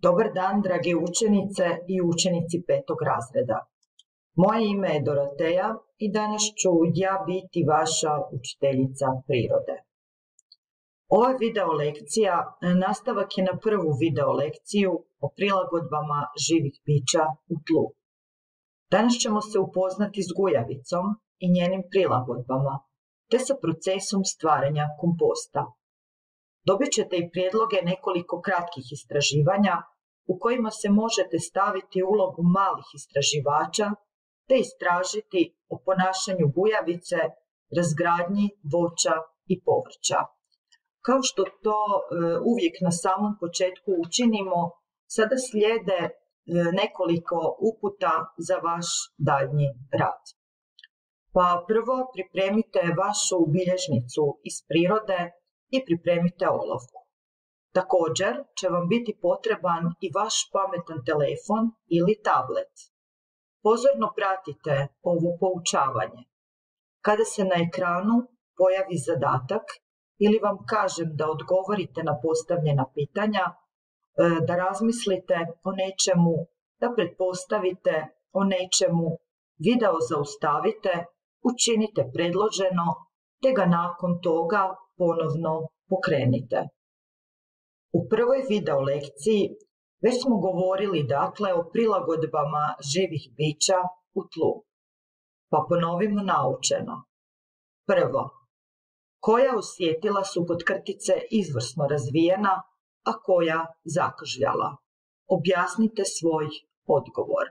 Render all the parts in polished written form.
Dobar dan, drage učenice i učenici 5. razreda. Moje ime je Doroteja i danas ću ja biti vaša učiteljica prirode. Ova video lekcija nastavak je na prvu video lekciju o prilagodbama živih bića u tlu. Danas ćemo se upoznati s gujavicom i njenim prilagodbama, te sa procesom stvaranja komposta. Dobit ćete i prijedloge nekoliko kratkih istraživanja u kojima se možete staviti u ulogu malih istraživača te istražiti o ponašanju gujavice, razgradnji voća i povrća. Kao što to uvijek na samom početku učinimo, sada slijede nekoliko uputa za vaš daljnji rad. Pa prvo pripremite vašu bilježnicu iz prirode i pripremite olovku. Također će vam biti potreban i vaš pametan telefon ili tablet. Pozorno pratite ovo poučavanje. Kada se na ekranu pojavi zadatak ili vam kažem da odgovorite na postavljena pitanja, da razmislite o nečemu, da pretpostavite o nečemu, video zaustavite, učinite predloženo, te ga nakon toga ponovno pokrenite. U prvoj video lekciji već smo govorili dakle o prilagodbama živih bića u tlu. Pa ponovimo naučeno. Prvo, koja osjetila su kod krtice izvrsno razvijena, a koja zakržljala? Objasnite svoj odgovor.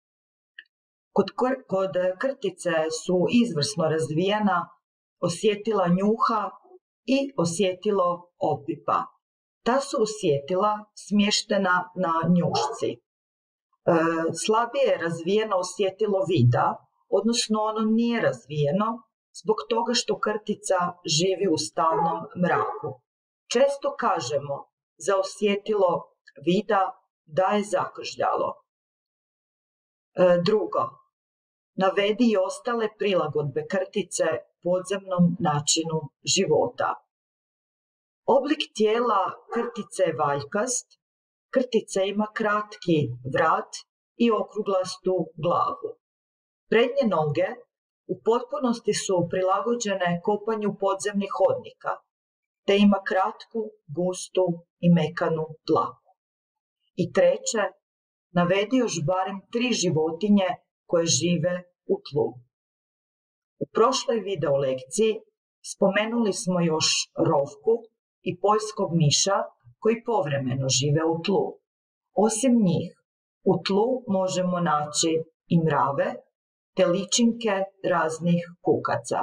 Kod krtice su izvrsno razvijena osjetila njuha i osjetilo opipa. Ta su osjetila smještena na njušci. Slabije je razvijeno osjetilo vida, odnosno ono nije razvijeno zbog toga što krtica živi u stalnom mraku. Često kažemo za osjetilo vida da je zakržljalo. Drugo, navedi i ostale prilagodbe krtice podzemnom načinu života. Oblik tijela krtice je valjkast, krtica ima kratki vrat i okruglastu glavu. Prednje noge u potpunosti su prilagođene kopanju podzemnih hodnika, te ima kratku, gustu i mekanu dlaku. I treće, navedi još barem 3 životinje koje žive u tlu. U prošloj video lekciji spomenuli smo još rovku i poljskog miša koji povremeno žive u tlu. Osim njih, u tlu možemo naći i mrave te ličinke raznih kukaca.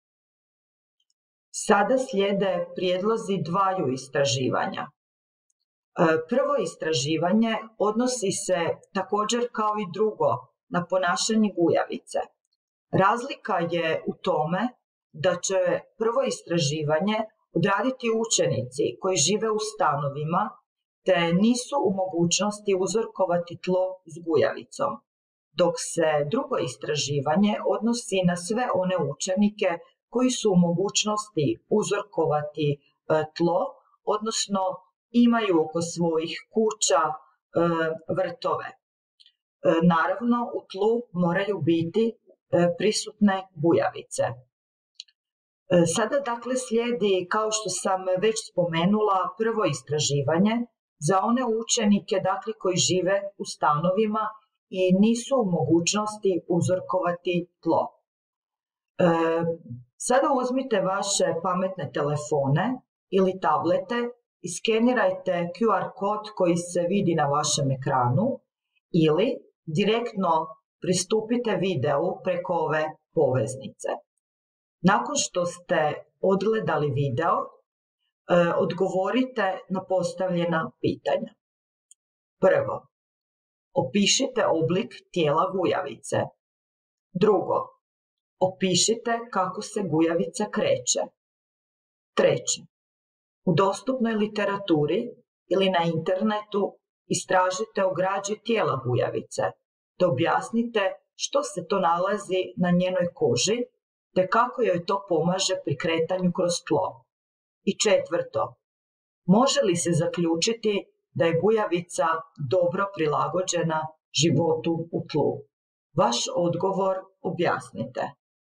Sada slijede prijedlozi dvaju istraživanja. Prvo istraživanje odnosi se također kao i drugo na ponašanje gujavice. Razlika je u tome da će prvo istraživanje odraditi učenici koji žive u stanovima te nisu u mogućnosti uzorkovati tlo s gujavicom, dok se drugo istraživanje odnosi na sve one učenike koji su u mogućnosti uzorkovati tlo, odnosno imaju oko svojih kuća vrtove. Naravno, u tlu moraju biti prisutne gujavice. Sada dakle slijedi, kao što sam već spomenula, prvo istraživanje za one učenike dakle koji žive u stanovima i nisu u mogućnosti uzorkovati tlo. Sada uzmite vaše pametne telefone ili tablete i skenirajte QR kod koji se vidi na vašem ekranu ili direktno pristupite videu preko ove poveznice. Nakon što ste odgledali video, odgovorite na postavljena pitanja. Prvo, opišite oblik tijela gujavice. Drugo, opišite kako se gujavica kreće. Treće, u dostupnoj literaturi ili na internetu istražite o građi tijela gujavice, te objasnite što se to nalazi na njenoj koži te kako joj to pomaže pri kretanju kroz tlo. I četvrto, može li se zaključiti da je bujavica dobro prilagođena životu u tlu? Vaš odgovor objasnite.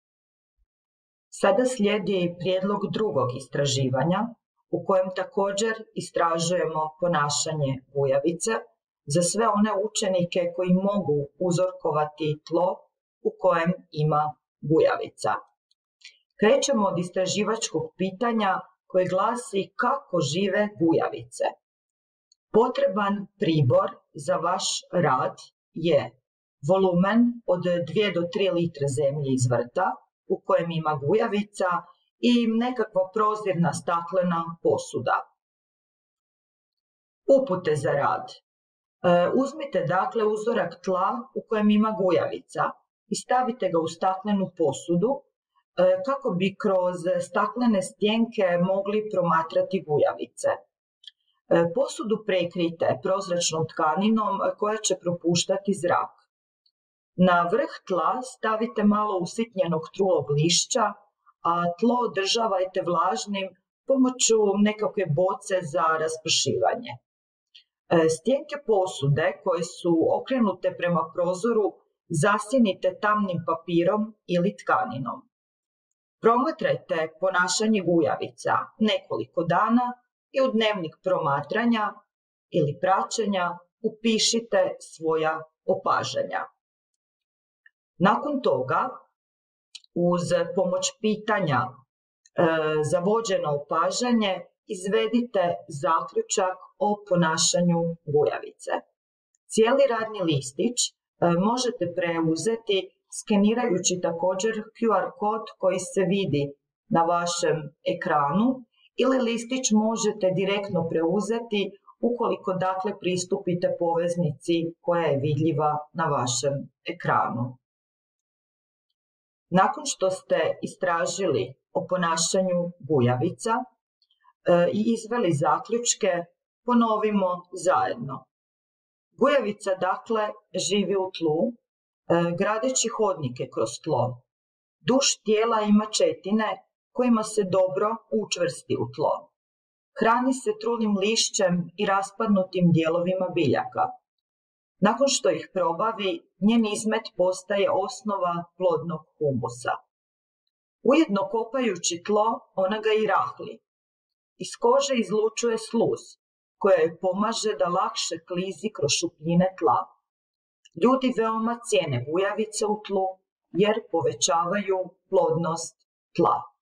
Sada slijedi prijedlog drugog istraživanja u kojem također istražujemo ponašanje bujavice za sve one učenike koji mogu uzorkovati tlo u kojem ima bujavica. Krećemo od istraživačkog pitanja koje glasi kako žive bujavice. Potreban pribor za vaš rad je volumen od 2 do 3 litre zemlje iz vrta u kojem ima bujavica i nekakva prozirna staklena posuda. Upute za rad. Uzmite dakle uzorak tla u kojem ima bujavica i stavite ga u staklenu posudu kako bi kroz staklene stjenke mogli promatrati bujavice. Posudu prekrijte prozračnom tkaninom koja će propuštati zrak. Na vrh tla stavite malo usitnjenog trulog lišća, a tlo održavajte vlažnim pomoću nekakve boce za raspršivanje. Stjenke posude koje su okrenute prema prozoru zasjenite tamnim papirom ili tkaninom. Promatrajte ponašanje bujavica nekoliko dana i u dnevnik promatranja ili praćenja upišite svoja opažanja. Nakon toga, uz pomoć pitanja za vođeno opažanje, izvedite zaključak o ponašanju bujavice. Cijeli radni listić možete preuzeti skenirajući također QR kod koji se vidi na vašem ekranu ili listić možete direktno preuzeti ukoliko dakle pristupite poveznici koja je vidljiva na vašem ekranu. Nakon što ste istražili o ponašanju bujavica i izveli zaključke, ponovimo zajedno. Bujavica dakle živi u tlu, gradeći hodnike kroz tlo. Duž tijela ima četine kojima se dobro učvrsti u tlo. Hrani se trulim lišćem i raspadnutim dijelovima biljaka. Nakon što ih probavi, njen izmet postaje osnova plodnog humusa. Ujedno kopajući tlo, ona ga i rahli. Iz kože izlučuje sluz, koja joj pomaže da lakše klizi kroz šupljine tla. Ljudi veoma cijene bujavice u tlu, jer povećavaju plodnost tla.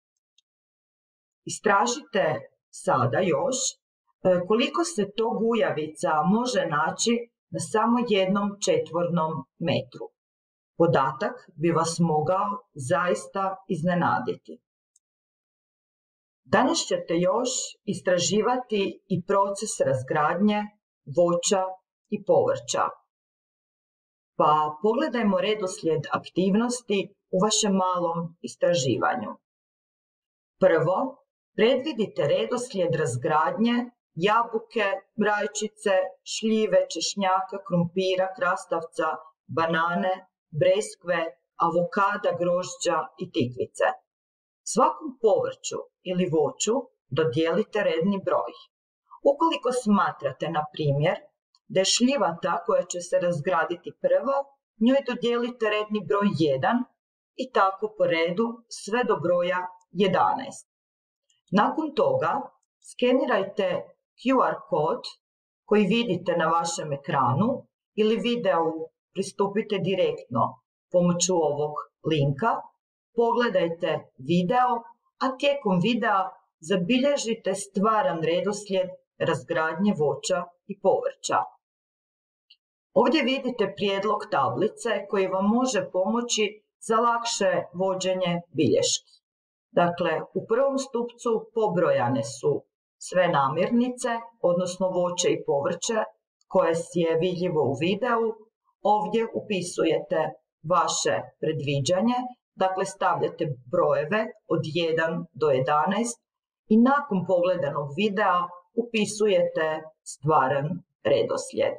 Istražite sada još koliko se to bujavica može naći na samo 1 četvornom metru. Podatak bi vas mogao zaista iznenaditi. Danas ćete još istraživati i proces razgradnje voća i povrća. Pa pogledajmo redoslijed aktivnosti u vašem malom istraživanju. Prvo, predvidite redoslijed razgradnje jabuke, rajčice, šljive, češnjaka, krumpira, krastavca, banane, breskve, avokada, grožđa i tikvice. Svakom povrću ili voću dodijelite redni broj. Ukoliko smatrate, na primjer, da je šljiva ta koja će se razgraditi prva, njoj dodijelite redni broj 1 i tako po redu sve do broja 11. Nakon toga skenirajte QR kod koji vidite na vašem ekranu ili videu pristupite direktno pomoću ovog linka, pogledajte video, a tijekom videa zabilježite stvaran redoslijed razgradnje voća i povrća. Ovdje vidite prijedlog tablice koji vam može pomoći za lakše vođenje bilješki. Dakle, u prvom stupcu pobrojane su sve namirnice, odnosno voće i povrće koje je vidljivo u videu. Ovdje upisujete vaše predviđanje, dakle stavljate brojeve od 1 do 11 i nakon pogledanog videa upisujete stvaran redoslijed.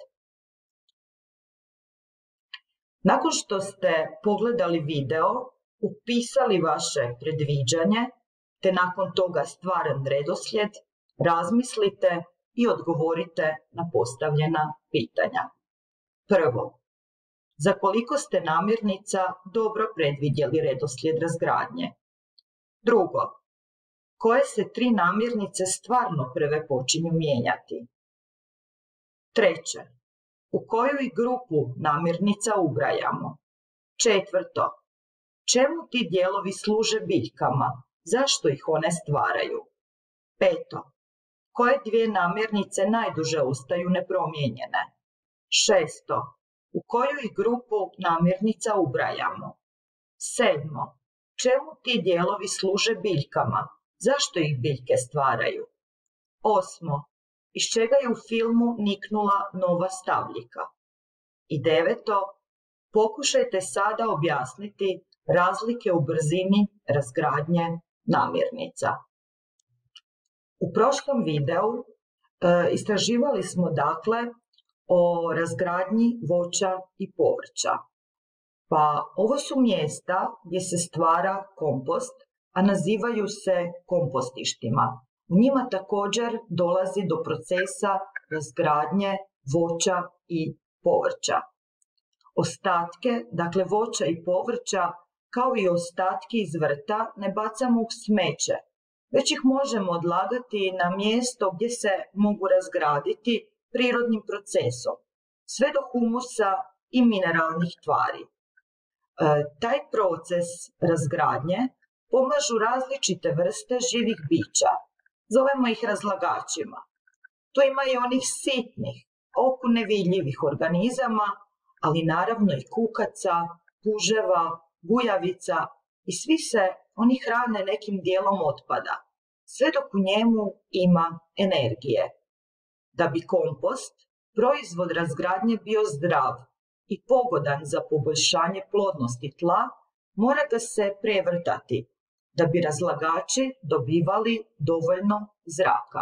Nakon što ste pogledali video, upisali vaše predviđanje, te nakon toga stvaran redoslijed, razmislite i odgovorite na postavljena pitanja. Prvo, za koliko ste namirnica dobro predvidjeli redoslijed razgradnje? Drugo, koje se 3 namirnice stvarno prve počinju mijenjati? Treće, u koju i grupu namirnica ubrajamo? Četvrto, čemu ti dijelovi služe biljkama? Zašto ih one stvaraju? Peto, koje 2 namirnice najduže ostaju nepromijenjene? Šesto, u koju i grupu namirnica ubrajamo? Sedmo, čemu ti dijelovi služe biljkama? Zašto ih biljke stvaraju? Osmo, iz čega je u filmu niknula nova stavljika? I deveto, pokušajte sada objasniti razlike u brzini razgradnje namirnica. U prošlom videu istraživali smo dakle o razgradnji voća i povrća. Pa ovo su mjesta gdje se stvara kompost, a nazivaju se kompostištima. U njima također dolazi do procesa razgradnje voća i povrća. Ostatke, dakle voća i povrća, kao i ostatke iz vrta, ne bacamo u smeće, već ih možemo odlagati na mjesto gdje se mogu razgraditi prirodnim procesom, sve do humusa i mineralnih tvari. Taj proces razgradnje pomažu različite vrste živih bića, zovemo ih razlagačima. Tu ima i onih sitnih, oku nevidljivih organizama, ali naravno i kukaca, puževa, gujavica i svi se oni hrane nekim dijelom otpada, sve dok u njemu ima energije. Da bi kompost, proizvod razgradnje, bio zdrav i pogodan za poboljšanje plodnosti tla, mora ga se prevrtati, da bi razlagači dobivali dovoljno zraka.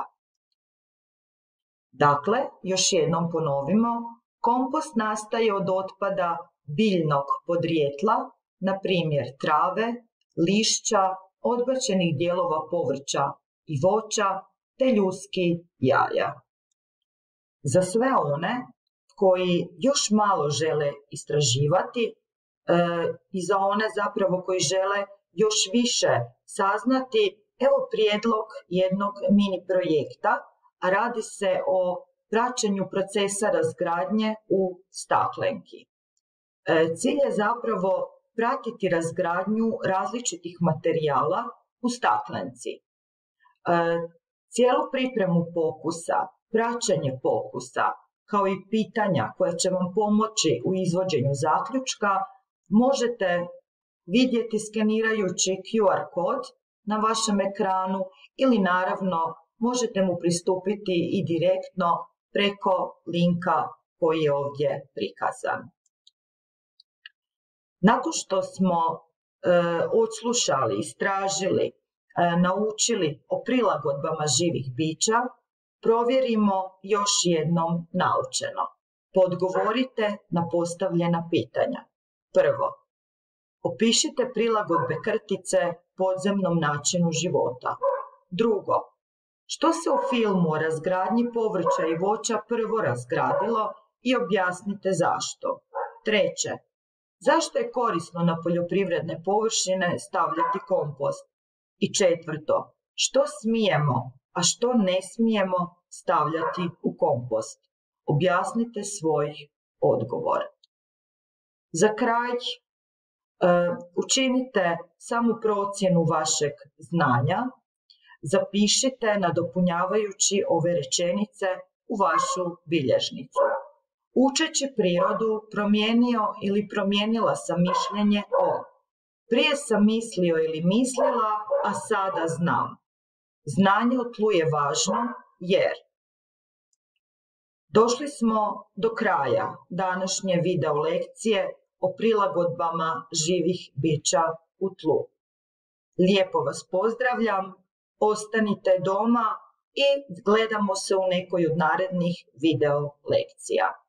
Dakle, još jednom ponovimo, kompost nastaje od otpada biljnog podrijetla, na primjer trave, lišća, odbačenih dijelova povrća i voća, te ljudskih jaja. Za sve one koji još malo žele istraživati i za one zapravo koji žele još više saznati, evo prijedlog jednog mini projekta, a radi se o praćenju procesa razgradnje u staklenki. Cilj je zapravo pratiti razgradnju različitih materijala u staklenci. Cijelu pripremu pokusa, praćenje pokusa, kao i pitanja koja će vam pomoći u izvođenju zaključka, možete vidjeti skenirajući QR kod na vašem ekranu ili naravno možete mu pristupiti i direktno preko linka koji je ovdje prikazan. Nakon što smo odslušali, istražili, naučili o prilagodbama živih bića, provjerimo još jednom naučeno. Odgovorite na postavljena pitanja. Prvo, opišite prilagodbe krtice podzemnom načinu života. Drugo, što se u filmu o razgradnji povrća i voća prvo razgradilo i objasnite zašto. Treće, zašto je korisno na poljoprivredne površine stavljati kompost? I četvrto, što smijemo, a što ne smijemo stavljati u kompost? Objasnite svoj odgovor. Za kraj, učinite samu procjenu vašeg znanja, zapišite nadopunjavajući ove rečenice u vašu bilježnicu. Učeći prirodu, promijenio ili promijenila sam mišljenje o. Prije sam mislio ili mislila, a sada znam. Znanje o tlu je važno jer došli smo do kraja današnje video lekcije o prilagodbama živih bića u tlu. Lijepo vas pozdravljam, ostanite doma i gledamo se u nekoj od narednih video lekcija.